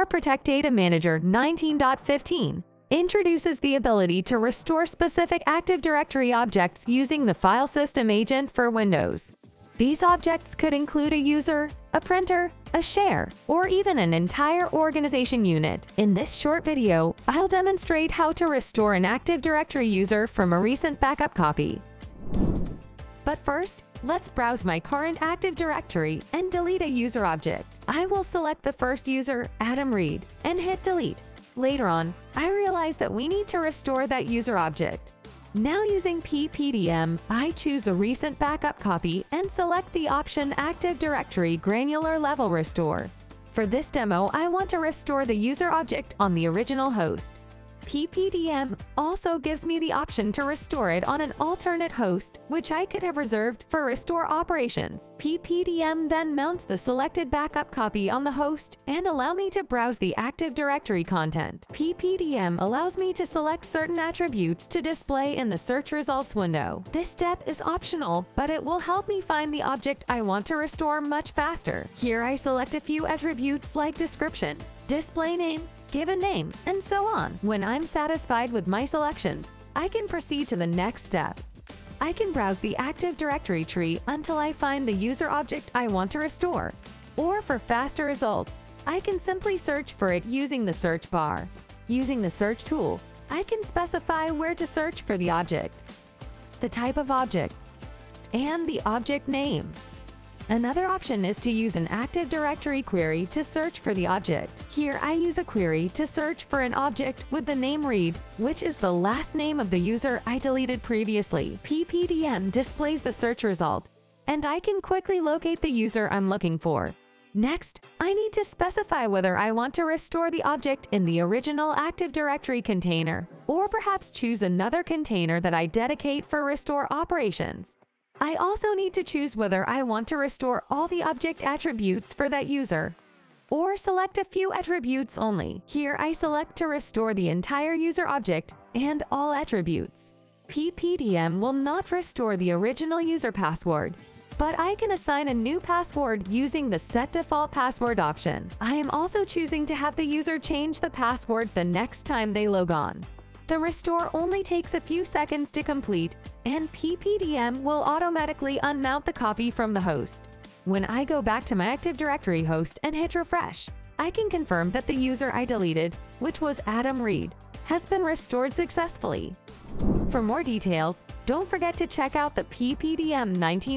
PowerProtect Data Manager 19.15 introduces the ability to restore specific Active Directory objects using the file system agent for Windows. These objects could include a user, a printer, a share, or even an entire organization unit. In this short video, I'll demonstrate how to restore an Active Directory user from a recent backup copy. But first, let's browse my current Active Directory and delete a user object. I will select the first user, Adam Reed, and hit delete. Later on, I realized that we need to restore that user object. Now using PPDM, I choose a recent backup copy and select the option Active Directory Granular Level Restore. For this demo, I want to restore the user object on the original host. PPDM also gives me the option to restore it on an alternate host, which I could have reserved for restore operations. PPDM then mounts the selected backup copy on the host and allow me to browse the Active Directory content. PPDM allows me to select certain attributes to display in the search results window. This step is optional, but it will help me find the object I want to restore much faster. Here I select a few attributes like description, display name, given name, and so on. When I'm satisfied with my selections, I can proceed to the next step. I can browse the Active Directory tree until I find the user object I want to restore. Or for faster results, I can simply search for it using the search bar. Using the search tool, I can specify where to search for the object, the type of object, and the object name. Another option is to use an Active Directory query to search for the object. Here I use a query to search for an object with the name Reed, which is the last name of the user I deleted previously. PPDM displays the search result, and I can quickly locate the user I'm looking for. Next, I need to specify whether I want to restore the object in the original Active Directory container, or perhaps choose another container that I dedicate for restore operations. I also need to choose whether I want to restore all the object attributes for that user, or select a few attributes only. Here I select to restore the entire user object and all attributes. PPDM will not restore the original user password, but I can assign a new password using the Set Default Password option. I am also choosing to have the user change the password the next time they log on. The restore only takes a few seconds to complete, and PPDM will automatically unmount the copy from the host. When I go back to my Active Directory host and hit refresh, I can confirm that the user I deleted, which was Adam Reed, has been restored successfully. For more details, don't forget to check out the PPDM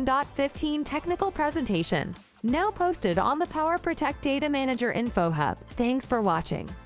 19.15 technical presentation, now posted on the PowerProtect Data Manager Info Hub. Thanks for watching.